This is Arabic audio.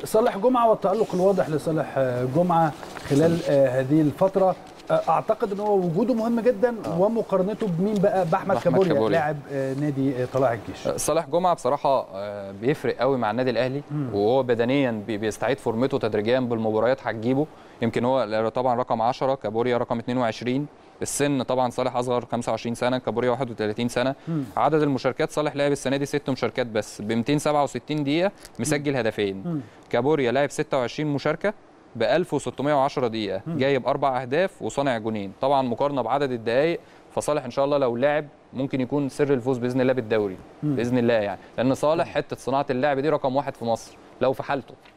صالح جمعه والتالق الواضح لصالح جمعه خلال هذه الفتره، اعتقد ان هو وجوده مهم جدا. ومقارنته بمين بقى؟ باحمد كابوريا لاعب نادي طلائع الجيش. صالح جمعه بصراحه بيفرق قوي مع النادي الاهلي، وهو بدنيا بيستعيد فورمته تدريجيا بالمباريات هتجيبه. يمكن هو طبعا رقم 10، كابوريا رقم 22. السن طبعا صالح اصغر 25 سنه، كابوريا 31 سنه. عدد المشاركات صالح لعب السنه دي 6 مشاركات بس ب 267 دقيقه، مسجل هدفين. كابوريا لعب 26 مشاركه ب 1610 دقيقه، جايب 4 اهداف وصانع جونين. طبعا مقارنه بعدد الدقائق، فصالح ان شاء الله لو لعب ممكن يكون سر الفوز باذن الله بالدوري باذن الله، يعني لان صالح حته صناعه اللعب دي رقم 1 في مصر لو في حالته.